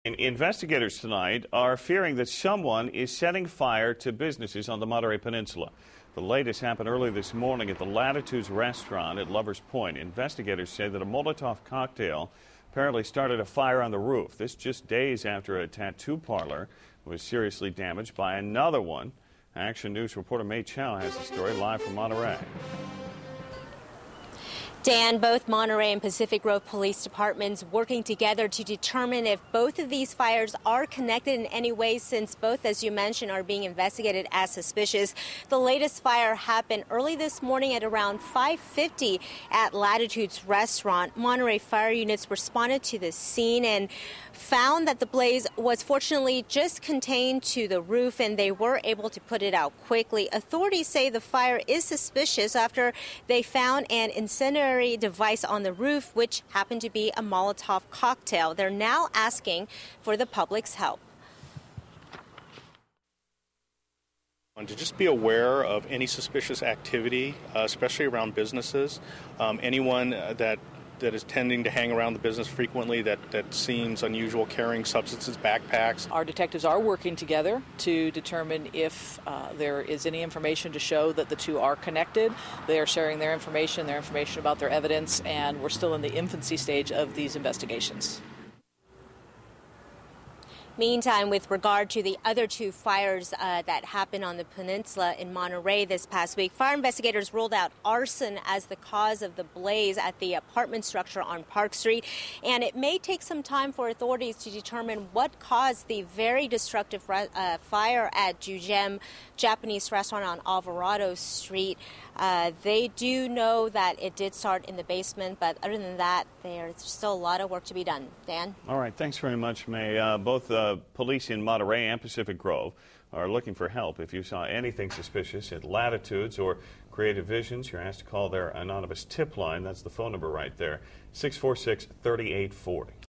Investigators tonight are fearing that someone is setting fire to businesses on the Monterey Peninsula. The latest happened early this morning at the Lattitudes Restaurant at Lovers Point. Investigators say that a Molotov cocktail apparently started a fire on the roof. This just days after a tattoo parlor was seriously damaged by another one. Action News reporter May Chow has the story live from Monterey. Dan, both Monterey and Pacific Grove Police Departments working together to determine if both of these fires are connected in any way, since both, as you mentioned, are being investigated as suspicious. The latest fire happened early this morning at around 5:50 at Lattitudes Restaurant. Monterey fire units responded to the scene and found that the blaze was fortunately just contained to the roof, and they were able to put it out quickly. Authorities say the fire is suspicious after they found an incendiary device on the roof, which happened to be a Molotov cocktail. They're now asking for the public's help. To just be aware of any suspicious activity, especially around businesses. Anyone that is tending to hang around the business frequently that seems unusual, carrying substances, backpacks. Our detectives are working together to determine if there is any information to show that the two are connected. They are sharing their information about their evidence, and we're still in the infancy stage of these investigations. Meantime, with regard to the other two fires that happened on the peninsula in Monterey this past week, fire investigators ruled out arson as the cause of the blaze at the apartment structure on Park Street. And it may take some time for authorities to determine what caused the very destructive fire at Jujem Japanese restaurant on Alvarado Street. They do know that it did start in the basement, but other than that, there's still a lot of work to be done. Dan? All right, thanks very much, May. Both police in Monterey and Pacific Grove are looking for help. If you saw anything suspicious at Lattitudes or Creative Visions, you're asked to call their anonymous tip line. That's the phone number right there, 646-3840.